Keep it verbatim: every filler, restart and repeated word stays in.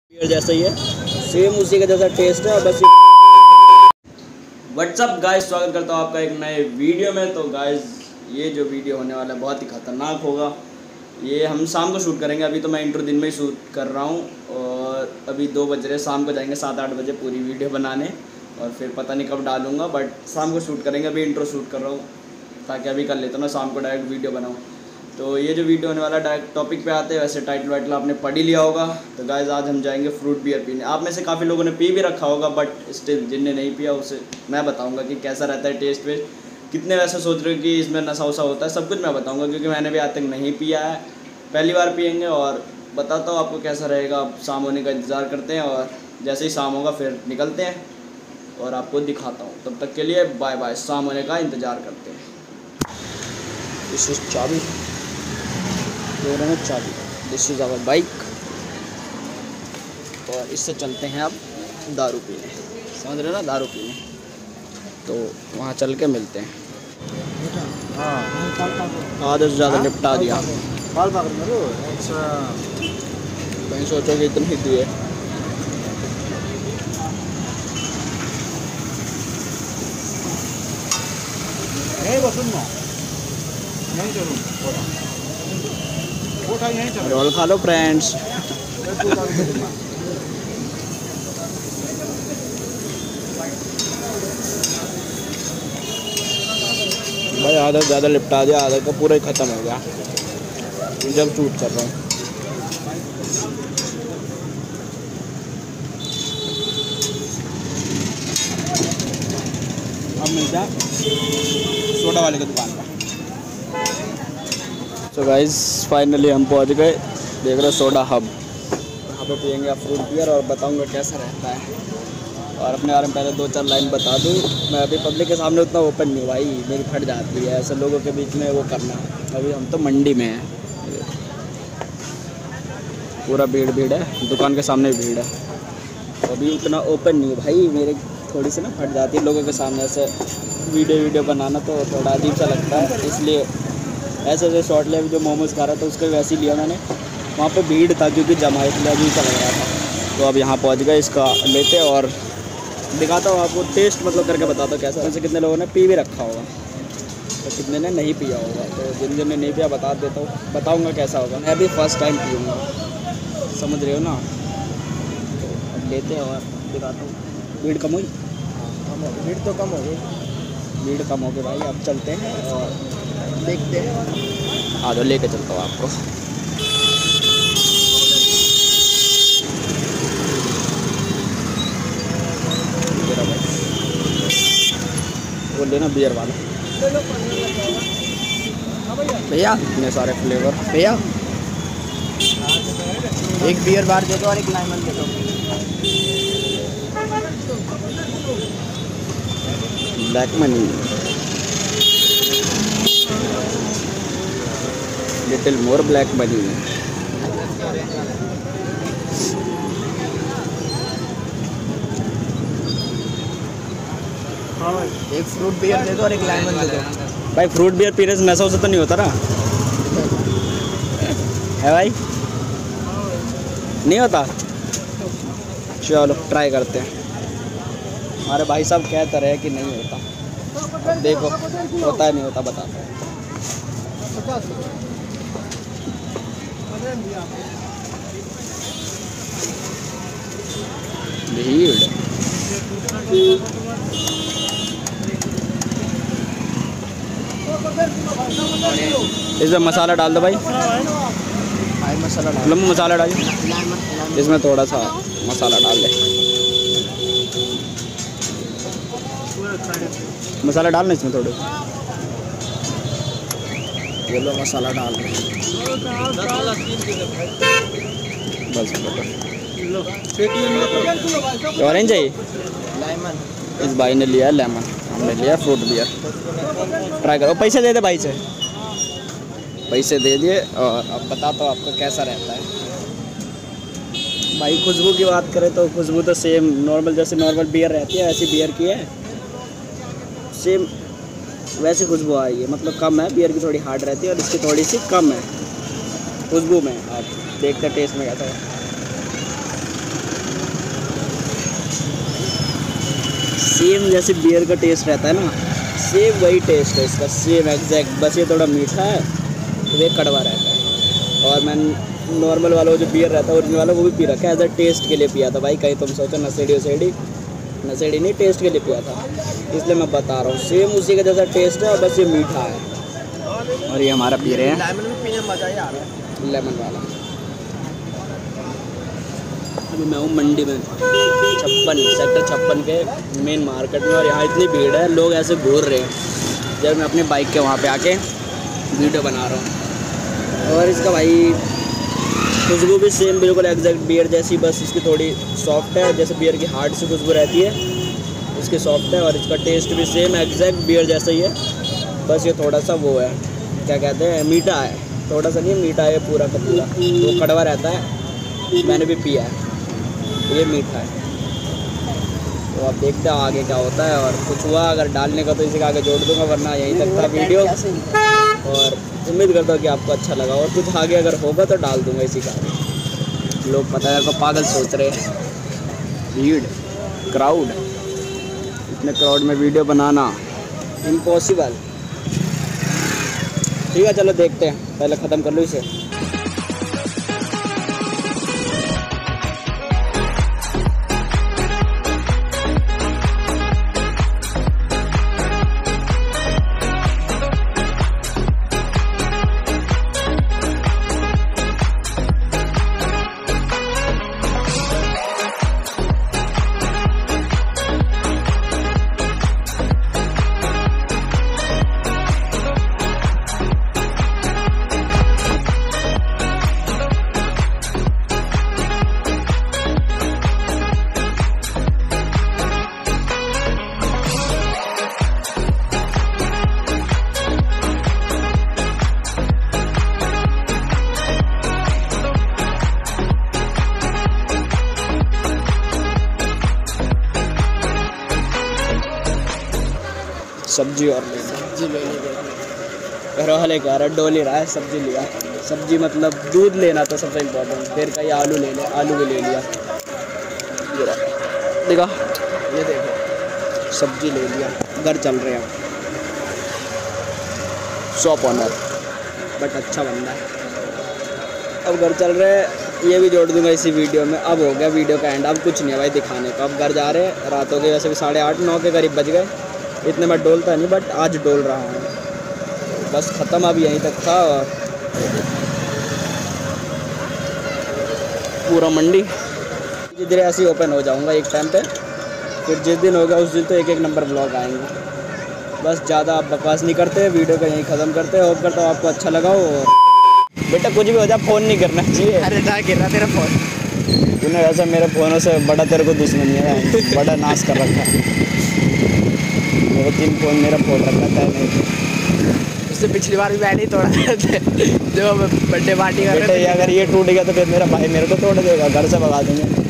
Beer जैसा ही है, same उसी का जैसा टेस्ट है बस। व्हाट्सअप गाइस, स्वागत करता हूँ आपका एक नए वीडियो में। तो गाइस ये जो वीडियो होने वाला है बहुत ही ख़तरनाक होगा। ये हम शाम को शूट करेंगे, अभी तो मैं इंट्रो दिन में ही शूट कर रहा हूँ और अभी दो बज रहे, शाम को जाएंगे सात आठ बजे पूरी वीडियो बनाने और फिर पता नहीं कब डालूँगा, बट शाम को शूट करेंगे। अभी इंट्रो शूट कर रहा हूँ ताकि अभी कर लेता हूँ ना, शाम को डायरेक्ट वीडियो बनाऊँ। तो ये जो वीडियो होने वाला डायरेक्ट टॉपिक पे आते हैं। वैसे टाइटल वाइटल आपने पढ़ ही लिया होगा। तो गाइस आज हम जाएंगे फ्रूट बियर पीने। आप में से काफ़ी लोगों ने पी भी रखा होगा, बट स्टिल जिनने नहीं पिया उसे मैं बताऊंगा कि कैसा रहता है टेस्ट वेस्ट। कितने वैसे सोच रहे हो कि इसमें नशा वशा होता है, सब कुछ मैं बताऊंगा क्योंकि मैंने भी आज तक नहीं पिया है, पहली बार पियेंगे और बताता हूँ आपको कैसा रहेगा। आप शाम होने का इंतज़ार करते हैं और जैसे ही शाम होगा फिर निकलते हैं और आपको दिखाता हूँ। तब तक के लिए बाय बाय, शाम होने का इंतज़ार करते हैं। दिस इज चाबी, दे रहे हैं चाबी। दिस इज़ आवर बाइक और इससे चलते हैं अब दारू पीने, समझ रहे हो ना, दारू पीने। तो वहाँ चल के मिलते हैं। आधे से ज़्यादा निपटा दिया। कहीं सोचोगे इतनी दिए। रोल खा लो फ्रेंड्स। भाई आधा ज़्यादा लिपटा दिया, आधा का पूरा ही ख़त्म हो गया जब शूट कर रहा हूँ। अब मिलता है सोडा वाले की दुकान पर। तो गाइस फाइनली हम पहुंच गए, देख रहे सोडा हब। यहाँ पे पियेंगे फ्रूट बियर और बताऊंगा कैसा रहता है। और अपने बारे में पहले दो चार लाइन बता दूँ। मैं अभी पब्लिक के सामने उतना ओपन नहीं, भाई मेरी फट जाती है ऐसे लोगों के बीच में वो करना। अभी हम तो मंडी में हैं, पूरा भीड़ भीड़ है, दुकान के सामने भीड़ है। अभी उतना ओपन नहीं है भाई, मेरे थोड़ी सी ना फट जाती है लोगों के सामने ऐसे वीडियो वीडियो बनाना, तो थोड़ा अजीब सा लगता है। इसलिए ऐसे ऐसे शॉर्ट लिया। जो मोमोज खा रहा था उसके वैसे ही लिया मैंने, वहाँ पे भीड़ था क्योंकि जमा, इसलिए अजीब सा लग रहा था। तो अब यहाँ पहुँच गए, इसका लेते और दिखाता हूँ आपको टेस्ट, मतलब करके बताता हूँ कैसा। वैसे कितने लोगों ने पी भी रखा होगा तो कितने ने नहीं पिया होगा, तो जिन जिन ने नहीं पिया बता देता हूँ, बताऊँगा कैसा होगा। मैं अभी फर्स्ट टाइम पीऊँगा, समझ रहे हो ना। तो अब लेते हैं और दिखाता हूँ। भीड़ कम हुई, भीड़ तो कम हो गई, भीड़ कम हो गई भाई। अब चलते हैं और देखते हैं। आ जाओ, लेके चलता हूँ आपको। वो लेना बियर वाला भैया, इतने सारे फ्लेवर भैया। एक बियर बार दे दो और एक लेमन दे दो। Black money, little more black money. एक फ्रूट बियर दे दो और एक लेमन दे दो। भाई फ्रूट बियर पीने से नशा वशा तो नहीं होता ना है भाई? नहीं होता? चलो ट्राई करते हैं। हमारे भाई साहब कहते रहे कि नहीं होता, अब देखो होता है नहीं होता, बताते हैं। भीड़ इसमें मसाला डाल दो भाई, भाई मसाला डाल, लम्बू मसाला डालिए, इसमें थोड़ा सा मसाला डाल दे। मसाला डालना इसमें थोड़े, ये लो मसाला डाल दे बस। ऑरेंज है, लेमन। इस भाई ने लिया लेमन, हमने लिया फ्रूट बियर। ट्राई करो। पैसे दे दे भाई से, पैसे दे दिए और अब बताता हूँ आपको कैसा रहता है। भाई खुशबू की बात करें तो खुशबू तो सेम नॉर्मल, जैसे नॉर्मल बियर रहती है ऐसी बियर की है, सेम वैसे खुशबू आई है, मतलब कम है, बियर की थोड़ी हार्ड रहती है और इसकी थोड़ी सी कम है खुशबू में। आप देखते टेस्ट में कैसा है। सेम जैसे बियर का टेस्ट रहता है ना, सेम वही टेस्ट है इसका, सेम एग्जैक्ट। बस ये थोड़ा मीठा है, ये कड़वा रहता है। और मैं नॉर्मल वाला जो बियर रहता है ओरिजिनल वाला वो भी पी रखा है, एज अ टेस्ट के लिए पिया था भाई। कहीं तुम सोचो नशेड़ी वसेड़ी, नशेड़ी नहीं, टेस्ट के लिए पिया था, इसलिए मैं बता रहा हूँ। सेम उसी का जैसा टेस्ट है, बस ये मीठा है। और ये हमारा पी रहे हैं लेमन भी पीने मज़ा ही आ रहा है, लेमन वाला। अभी मैं हूँ मंडी में, छप्पन सेक्टर छप्पन के मेन मार्केट में, और यहाँ इतनी भीड़ है, लोग ऐसे घूर रहे हैं जब मैं अपनी बाइक के वहाँ पे आके वीडियो बना रहा हूँ। और इसका भाई खुशबू भी सेम बिल्कुल एग्जैक्ट बियर जैसी, बस इसकी थोड़ी सॉफ्ट है, जैसे बियर की हार्ड सी खुशबू रहती है इसकी सॉफ्ट है। और इसका टेस्ट भी सेम एग्जैक्ट बियर जैसा ही है, बस ये थोड़ा सा वो है, क्या कहते हैं, मीठा है। थोड़ा सा नहीं, मीठा है पूरा का पूरा, वो कड़वा रहता है, मैंने भी पिया है, ये मीठा है। तो अब देखते हैं आगे क्या होता है, और कुछ हुआ अगर डालने का तो इसी का आगे जोड़ दूंगा, वरना यहीं तक था वीडियो। और उम्मीद करता हूँ कि आपको अच्छा लगा, और कुछ आगे अगर होगा तो डाल दूंगा इसी का आगे। लोग पता है को पागल सोच रहे हैं, भीड़ क्राउड, इतने क्राउड में वीडियो बनाना इम्पॉसिबल। ठीक है चलो देखते हैं, पहले ख़त्म कर लो इसे। सब्जी और ले सब्जी लेने गए, घर वाले कह रहे डोल ही रहा है, सब्जी लिया। सब्जी मतलब दूध लेना था सबसे इम्पोर्टेंट, फिर कहीं आलू ले ले, आलू भी ले लिया। देखा, ये देखो सब्जी ले लिया, घर चल रहे हैं शॉप ऑनर, बट अच्छा बंदा है। अब घर चल रहे हैं, ये भी जोड़ दूंगा इसी वीडियो में। अब हो गया वीडियो का एंड, अब कुछ नहीं है भाई दिखाने का। अब घर जा रहे हैं, रात हो गई, वैसे भी साढ़े आठ नौ के करीब बज गए। इतने मैं डोलता नहीं, बट आज डोल रहा हूँ। बस ख़त्म, अब यहीं तक था। और पूरा मंडी धीरे धीरे ऐसे ही ओपन हो जाऊँगा एक टाइम पे, फिर जिस दिन होगा उस दिन तो एक एक नंबर ब्लॉग आएंगे। बस ज़्यादा आप बकवास नहीं करते, वीडियो को यहीं ख़त्म करते हैं। होप करता हूँ आपको अच्छा लगा हो। बेटा कुछ भी हो जाए फ़ोन नहीं करना चाहिए। अरे ना गिर रहा तेरा फ़ोन, तूने वैसे मेरे फ़ोनों से बड़ा तेरे को दुश्मनी है, बड़ा नाश कर रखा है। दो तीन फ़ोन मेरा फोड़ रखा था, नहीं उससे पिछली बार भी बैठ ही तोड़ा जो बर्थडे पार्टी कर रहे थे। अगर ये टूट गया तो फिर मेरा भाई मेरे को तोड़ देगा, घर से भगा देंगे।